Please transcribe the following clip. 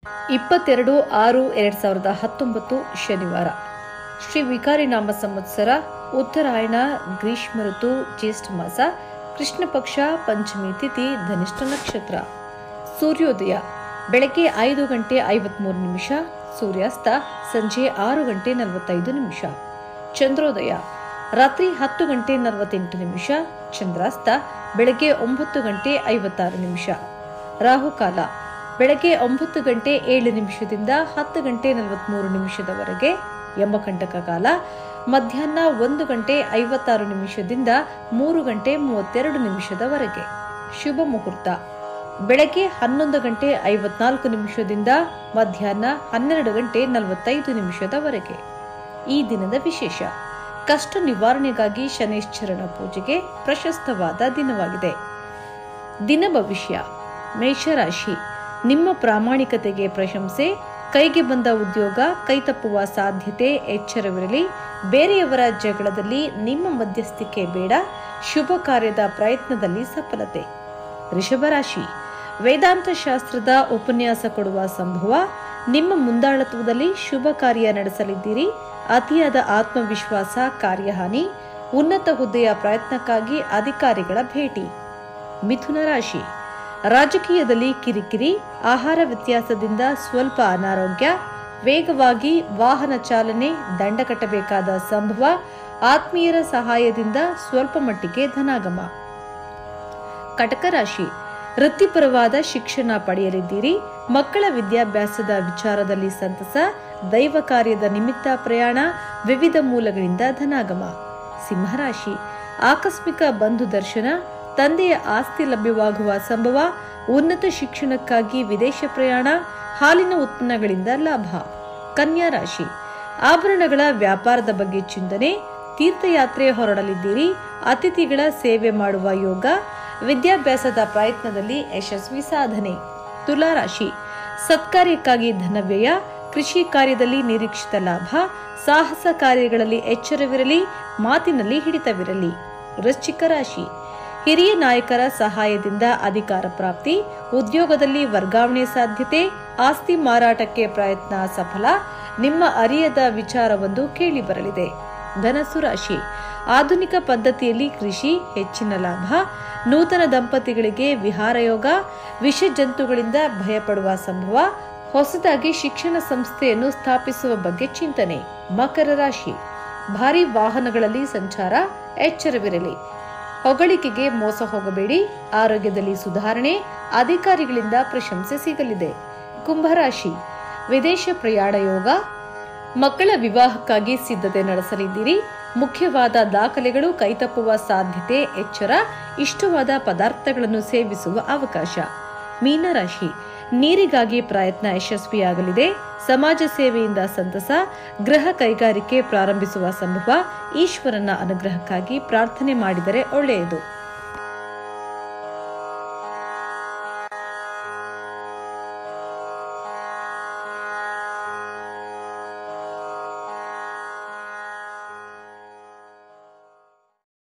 22/6/2019 ಶನಿವಾರ. ಶ್ರೀ ವಿಕಾರಿ ನಾಮ ಸಂವತ್ಸರ, ಉತ್ತರಾಯಣ, ಗ್ರೀಷ್ಮ ಋತು, ಜ್ಯೇಷ್ಠ ಮಾಸ, ಕೃಷ್ಣ ಪಕ್ಷ, ಪಂಚಮಿ ತಿಥಿ, ಧನಿಷ್ಠ ನಕ್ಷತ್ರ. ಸೂರ್ಯೋದಯ ಬೆಳಗ್ಗೆ 5:53, ಸೂರ್ಯಾಸ್ತ ಸಂಜೆ 6:45. ಚಂದ್ರೋದಯ ರಾತ್ರಿ 10:48, ಚಂದ್ರಾಸ್ತ ಬೆಳಗ್ಗೆ 9:56. ರಾಹುಕಾಲ ಬೆಳಗ್ಗೆ 9:07 10:43 ಯಮಕಂಟಕ ಕಾಲ ಮಧ್ಯಾಹ್ನ 1:56 3:32 ಶುಭ ಮುಹೂರ್ತ ಬೆಳಗ್ಗೆ 11:54 ಮಧ್ಯಾಹ್ನ 12:45. ಈ ದಿನದ ವಿಶೇಷ: ಕಷ್ಟ ನಿವಾರಣೆಗಾಗಿ ಶನೈಶ್ಚರನ ಪೂಜೆಗೆ ಪ್ರಶಸ್ತವಾದ ದಿನವಾಗಿದೆ. ದಿನ ಭವಿಷ್ಯ: ಮೇಷರಾಶಿ, ನಿಮ್ಮ ಪ್ರಾಮಾಣಿಕತೆಗೆ ಪ್ರಶಂಸೆ. ಕೈಗೆ ಬಂದ ಉದ್ಯೋಗ ಕೈತಪ್ಪುವ ಸಾಧ್ಯತೆ, ಎಚ್ಚರವಿರಲಿ. ಬೇರೆಯವರ ಜಗಳದಲ್ಲಿ ನಿಮ್ಮ ಮಧ್ಯಸ್ಥಿಕೆ ಬೇಡ. ಶುಭ ಕಾರ್ಯದ ಪ್ರಯತ್ನದಲ್ಲಿ ಸಫಲತೆ. ವೃಷಭರಾಶಿ, ವೇದಾಂತ ಶಾಸ್ತ್ರದ ಉಪನ್ಯಾಸ ಕೊಡುವ ಸಂಭವ. ನಿಮ್ಮ ಮುಂದಾಳತ್ವದಲ್ಲಿ ಶುಭ ಕಾರ್ಯ ನಡೆಸಲಿದ್ದೀರಿ. ಅತಿಯಾದ ಆತ್ಮವಿಶ್ವಾಸ ಕಾರ್ಯಹಾನಿ. ಉನ್ನತ ಹುದ್ದೆಯ ಪ್ರಯತ್ನಕ್ಕಾಗಿ ಅಧಿಕಾರಿಗಳ ಭೇಟಿ. ಮಿಥುನ ರಾಶಿ, ರಾಜಕೀಯದಲ್ಲಿ ಕಿರಿಕಿರಿ. ಆಹಾರ ವ್ಯತ್ಯಾಸದಿಂದ ಸ್ವಲ್ಪ ಅನಾರೋಗ್ಯ. ವೇಗವಾಗಿ ವಾಹನ ಚಾಲನೆ, ದಂಡ ಕಟ್ಟಬೇಕಾದ ಸಂಭವ. ಆತ್ಮೀಯರ ಸಹಾಯದಿಂದ ಸ್ವಲ್ಪ ಮಟ್ಟಿಗೆ ಧನಾಗಮ. ಕಟಕ ರಾಶಿ, ವೃತ್ತಿಪರವಾದ ಶಿಕ್ಷಣ ಪಡೆಯಲಿದ್ದೀರಿ. ಮಕ್ಕಳ ವಿದ್ಯಾಭ್ಯಾಸದ ವಿಚಾರದಲ್ಲಿ ಸಂತಸ. ದೈವ ಕಾರ್ಯದ ನಿಮಿತ್ತ ಪ್ರಯಾಣ. ವಿವಿಧ ಮೂಲಗಳಿಂದ ಧನಾಗಮ. ಸಿಂಹರಾಶಿ, ಆಕಸ್ಮಿಕ ಬಂಧು ದರ್ಶನ. ತಂದೆಯ ಆಸ್ತಿ ಲಭ್ಯವಾಗುವ ಸಂಭವ. ಉನ್ನತ ಶಿಕ್ಷಣಕ್ಕಾಗಿ ವಿದೇಶ ಪ್ರಯಾಣ. ಹಾಲಿನ ಉತ್ಪನ್ನಗಳಿಂದ ಲಾಭ. ಕನ್ಯಾ ರಾಶಿ, ಆಭರಣಗಳ ವ್ಯಾಪಾರದ ಬಗ್ಗೆ ಚಿಂತನೆ. ತೀರ್ಥಯಾತ್ರೆ ಹೊರಡಲಿದ್ದೀರಿ. ಅತಿಥಿಗಳ ಸೇವೆ ಮಾಡುವ ಯೋಗ. ವಿದ್ಯಾಭ್ಯಾಸದ ಪ್ರಯತ್ನದಲ್ಲಿ ಯಶಸ್ವಿ ಸಾಧನೆ. ತುಲಾ ರಾಶಿ, ಸತ್ಕಾರ್ಯಕ್ಕಾಗಿ ಧನವ್ಯಯ. ಕೃಷಿ ಕಾರ್ಯದಲ್ಲಿ ನಿರೀಕ್ಷಿತ ಲಾಭ. ಸಾಹಸ ಕಾರ್ಯಗಳಲ್ಲಿ ಎಚ್ಚರವಿರಲಿ. ಮಾತಿನಲ್ಲಿ ಹಿಡಿತವಿರಲಿ. ವೃಶ್ಚಿಕ ರಾಶಿ, ಹಿರಿಯ ನಾಯಕರ ಸಹಾಯದಿಂದ ಅಧಿಕಾರ ಪ್ರಾಪ್ತಿ. ಉದ್ಯೋಗದಲ್ಲಿ ವರ್ಗಾವಣೆ ಸಾಧ್ಯತೆ. ಆಸ್ತಿ ಮಾರಾಟಕ್ಕೆ ಪ್ರಯತ್ನ ಸಫಲ. ನಿಮ್ಮ ಅರಿಯದ ವಿಚಾರವೊಂದು ಕೇಳಿ ಬರಲಿದೆ. ಧನಸ್ಸು ರಾಶಿ, ಆಧುನಿಕ ಪದ್ಧತಿಯಲ್ಲಿ ಕೃಷಿ, ಹೆಚ್ಚಿನ ಲಾಭ. ನೂತನ ದಂಪತಿಗಳಿಗೆ ವಿಹಾರ ಯೋಗ. ವಿಷ ಜಂತುಗಳಿಂದ ಭಯಪಡುವ ಸಂಭವ. ಹೊಸದಾಗಿ ಶಿಕ್ಷಣ ಸಂಸ್ಥೆಯನ್ನು ಸ್ಥಾಪಿಸುವ ಬಗ್ಗೆ ಚಿಂತನೆ. ಮಕರ ರಾಶಿ, ಭಾರಿ ವಾಹನಗಳಲ್ಲಿ ಸಂಚಾರ, ಎಚ್ಚರವಿರಲಿ. ಹೊಗಳಿಕೆಗೆ ಮೋಸ ಹೋಗಬೇಡಿ. ಆರೋಗ್ಯದಲ್ಲಿ ಸುಧಾರಣೆ. ಅಧಿಕಾರಿಗಳಿಂದ ಪ್ರಶಂಸೆ ಸಿಗಲಿದೆ. ಕುಂಭರಾಶಿ, ವಿದೇಶ ಪ್ರಯಾಣ ಯೋಗ. ಮಕ್ಕಳ ವಿವಾಹಕ್ಕಾಗಿ ಸಿದ್ಧತೆ ನಡೆಸಲಿದ್ದೀರಿ. ಮುಖ್ಯವಾದ ದಾಖಲೆಗಳು ಕೈತಪ್ಪುವ ಸಾಧ್ಯತೆ, ಎಚ್ಚರ. ಇಷ್ಟವಾದ ಪದಾರ್ಥಗಳನ್ನು ಸೇವಿಸುವ ಅವಕಾಶ. ಮೀನರಾಶಿ, ನೀರಿಗಾಗಿ ಪ್ರಯತ್ನ ಯಶಸ್ವಿಯಾಗಲಿದೆ. ಸಮಾಜ ಸೇವೆಯಿಂದ ಸಂತಸ. ಗೃಹ ಕೈಗಾರಿಕೆ ಪ್ರಾರಂಭಿಸುವ ಸಂಭವ. ಈಶ್ವರನ ಅನುಗ್ರಹಕ್ಕಾಗಿ ಪ್ರಾರ್ಥನೆ ಮಾಡಿದರೆ ಒಳ್ಳೆಯದು.